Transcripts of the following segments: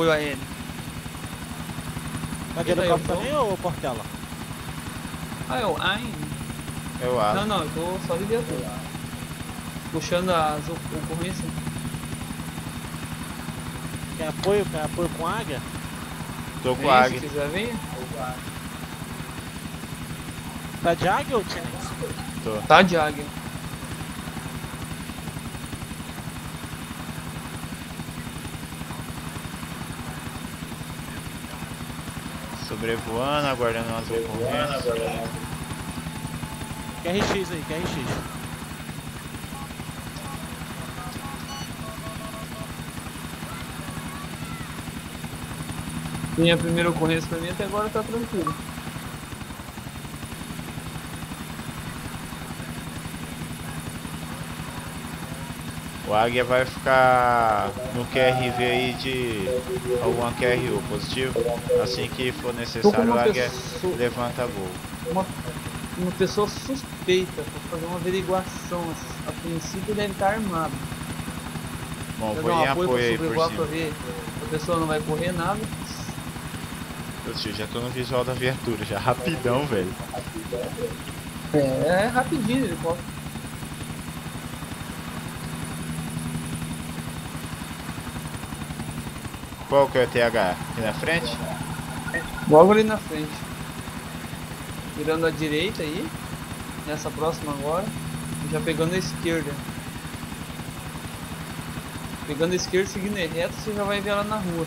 apoio aéreo. Tá de helicóptero também ou Portela? Ah, é o AIM? É o Asa. Não, eu tô só de viatura. Puxando as ocorrências. Quer apoio com águia? Tô com Vem, a se águia. quiser, venha. Tá de águia ou tinha? Tô. Tá de águia. Sobrevoando, aguardando umas ocorrências. QRX aí, QRX. Minha primeira ocorrência pra mim até agora tá tranquilo. O Águia vai ficar no QRV aí de alguma QRU positivo. Assim que for necessário, o Águia levanta voo. Uma pessoa suspeita pra fazer uma averiguação. A princípio deve estar armado. Bom, Quer vou dar em apoio aí por pra cima. ver se a pessoa não vai correr nada. Positivo, já tô no visual da viatura, já rapidão, velho. É rapidinho, ele pode. Qual que é o TH? Aqui na frente? Logo ali na frente. Virando à direita aí. Nessa próxima agora. E já pegando a esquerda. Pegando a esquerda, seguindo reto, você já vai ver ela na rua.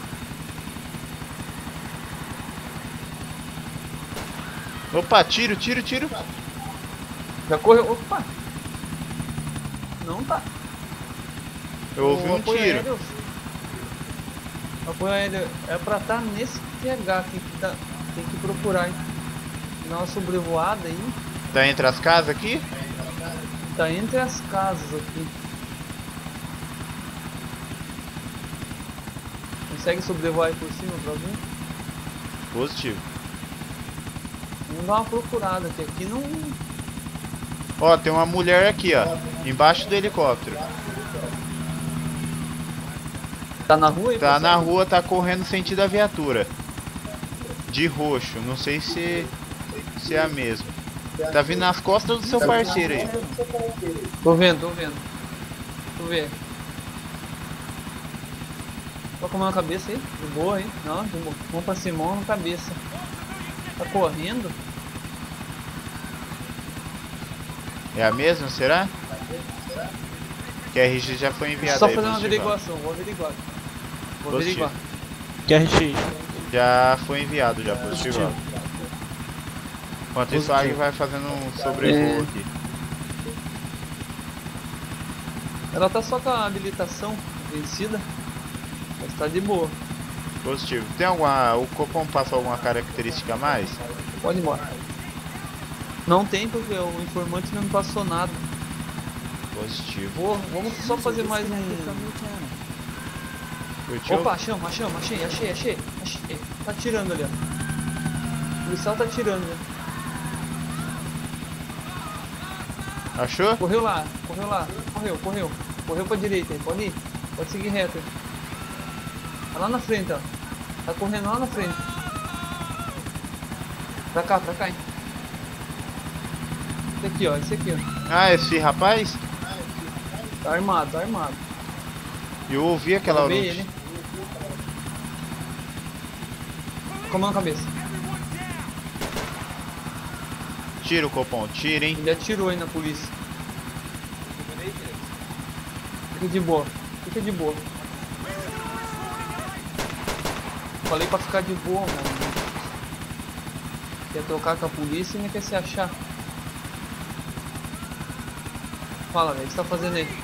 Opa, tiro. Já correu. Opa! Não tá. Eu ouvi um apoio tiro. aéreo- O apoio aéreo é pra estar nesse TH. Tem que procurar, hein? Dar uma sobrevoada aí. Tá entre as casas aqui? Tá entre as casas aqui. Consegue sobrevoar aí por cima pra ver? Positivo. Vamos dar uma procurada, que aqui não. Ó, tem uma mulher aqui, ó. Embaixo do helicóptero. Tá na rua aí? Tá na pessoal? rua, tá correndo sentido a viatura. De roxo, não sei se é a mesma. Tá vindo nas costas do seu parceiro aí. Tô vendo. Tu vê. Tô com a mão na cabeça aí, de boa aí. Não, de boa. Mão pra cima, mão na cabeça. Tá correndo? É a mesma, será? Que a RG já foi enviada Só aí, fazer uma positivão. averiguação, vou averiguar. Vou Positivo. averiguar. QRX. Já foi enviado, já, positivo. Enquanto isso, a Águia vai fazendo um sobrevoo aqui. Ela tá só com a habilitação vencida, mas tá de boa. Positivo. Tem alguma... O Copom passa alguma característica a mais? Pode ir embora. Não tem porque o informante não me passou nada. Positivo. Vamos só fazer mais um... Curtiu? Opa, achei. Tá atirando ali, ó. O policial tá atirando, né? Achou? Correu pra direita aí, pode ir. Pode seguir reto aí. Tá lá na frente, ó. Tá correndo lá na frente. Pra cá, hein. Esse aqui, ó. Ah, esse rapaz? Tá armado. Eu ouvi aquela hora. Derrubei ele. Com a mão na cabeça. Tira o Copom, tira, hein? Ele atirou aí na polícia. Fica de boa. Falei pra ficar de boa, mano. Quer trocar com a polícia e não quer se achar. Fala, velho, o que você tá fazendo aí?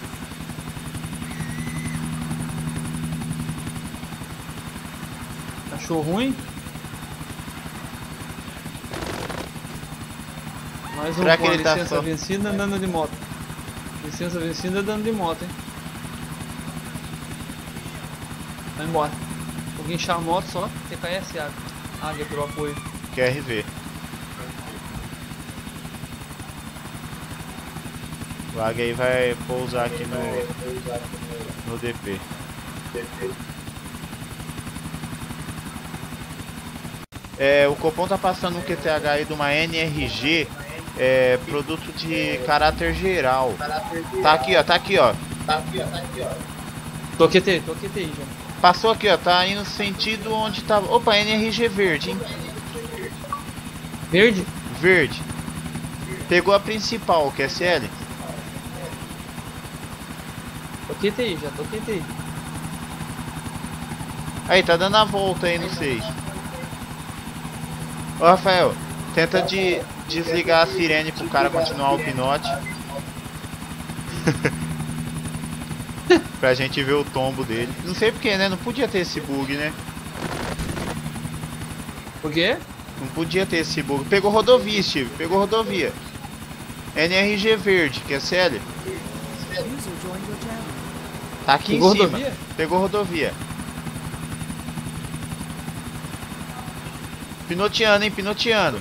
Achou ruim? Mais um Será com que a ele tá licença só- vencida andando de moto. Licença vencida andando de moto, hein? Vai embora. Vou guinchar a moto só, TKS Águia pelo apoio. QRV. O Águia aí vai pousar aqui no DP. O Copom tá passando um QTH aí de uma NRG, produto de caráter geral. Tá aqui, ó, tá aqui, ó. Tô QT já. Passou aqui, ó, tá indo no sentido onde tá... Opa, NRG verde, hein? Verde? Verde. Pegou a principal, o QSL. Tô QT já, tô QT. Aí, tá dando a volta aí, não sei. Ô, Rafael, tenta desligar a sirene pro cara continuar o pinote. Pra gente ver o tombo dele. Não sei porque, né? Não podia ter esse bug, né? Por quê? Não podia ter esse bug. Pegou rodovia, Steve. Pegou rodovia. NRG verde, QSL. Tá aqui Pegou em cima. rodovia? Pegou rodovia. Pinoteando, hein? Pinoteando.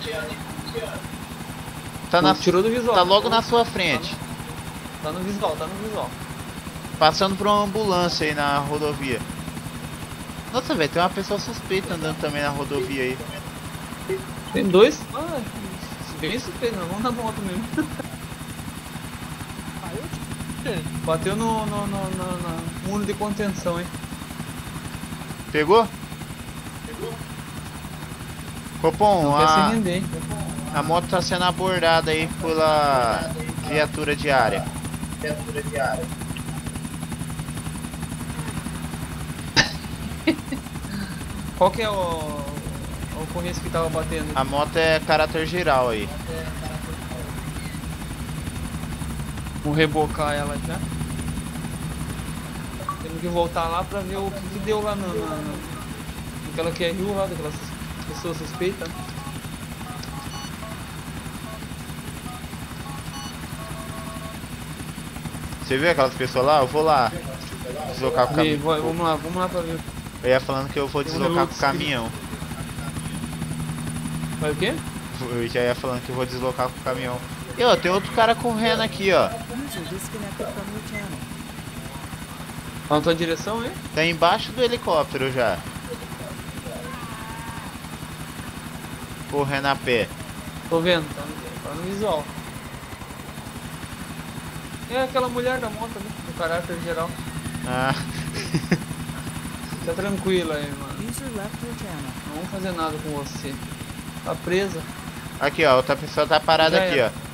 Tá Tirou do visual. Tá logo na sua frente. Tá no visual, tá no visual. Passando por uma ambulância aí na rodovia. Nossa, velho, tem uma pessoa suspeita andando também na rodovia aí. Tem dois? Ah, bem suspeito, não. Vamos na moto mesmo. Bateu no muro de contenção, hein? Pegou? Copom, Não quer se render, hein? a moto tá sendo abordada aí pela viatura diária. Qual que é a ocorrência que tava batendo? A moto é caráter geral aí. Vou rebocar ela já. Temos que voltar lá pra ver o que deu lá naquela QRU lá, daquelas pessoas suspeitas. Você viu aquelas pessoas lá? Eu vou lá deslocar com o caminhão. Vamos lá pra ver. Eu ia falando que eu vou deslocar com o caminhão. Vai o quê? Eu já ia falando que eu vou deslocar com o caminhão. E ó, tem outro cara correndo aqui, ó. Tá na tua direção, hein? Tá embaixo do helicóptero já. Correndo a pé. Tô vendo, tá no visual. É aquela mulher da moto, né? Do caráter geral. Ah. Tá tranquila aí, mano. Não vamos fazer nada com você. Tá presa. Aqui, ó, outra pessoa tá parada Já aqui, era. ó.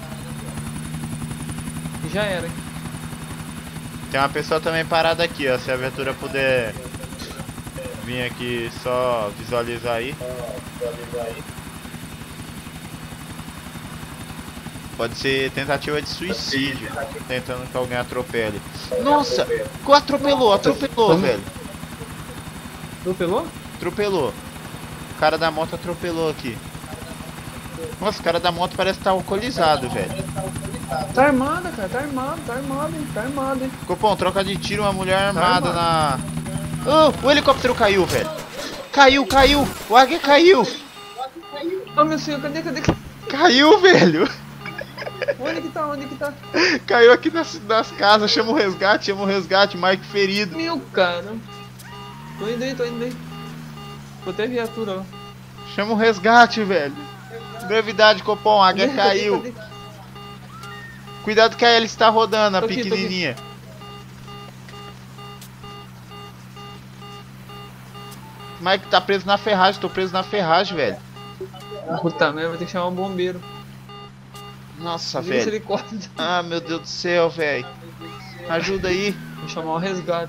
E já era, hein? Tem uma pessoa também parada aqui, ó. Se a viatura puder vir aqui só visualizar aí. Pode ser tentativa de suicídio, tentando que alguém atropele. Nossa! Atropelou, velho. Atropelou? Atropelou. O cara da moto atropelou aqui. Nossa, o cara da moto parece estar alcoolizado, velho. Tá armada, cara, tá armado, hein? Copom, troca de tiro, uma mulher armada na... Oh, o helicóptero caiu, velho. Caiu. O águia caiu. Oh, meu senhor, cadê? Caiu, velho. Onde que tá? Caiu aqui nas casas. Chama o resgate, Mike ferido. Meu cara. Tô indo aí. Tô até viatura lá. Chama o resgate, velho. Brevidade, Copom, a águia caiu. Cadê? Cuidado que a hélice está rodando, a Tô aqui. pequenininha. Mike tá preso na ferragem, tô preso na ferragem, velho. Puta merda, vai ter que chamar um bombeiro. Nossa, Liga esse velho. helicóptero. Ah, meu Deus do céu, velho. Ajuda aí. Vou chamar um resgate.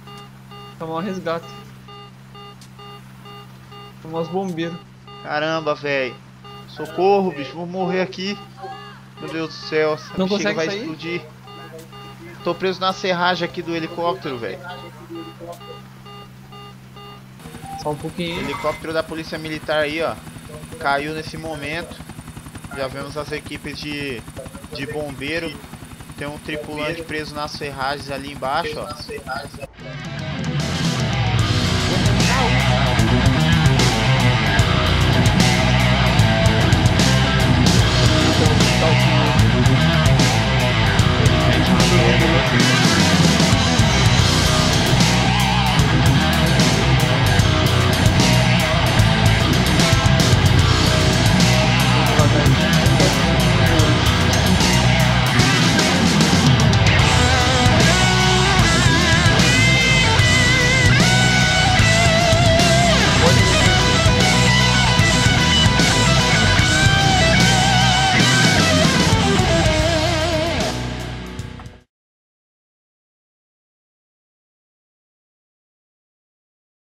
Chamar os bombeiros. Caramba, velho. Socorro, bicho, vou morrer aqui. Meu Deus do céu, essa Não bexiga consegue vai sair? explodir. Tô preso na serragem aqui do helicóptero, velho. Só um pouquinho. Helicóptero da polícia militar aí, ó. Caiu nesse momento. Já vemos as equipes de bombeiro. Tem um tripulante preso nas ferragens ali embaixo, ó.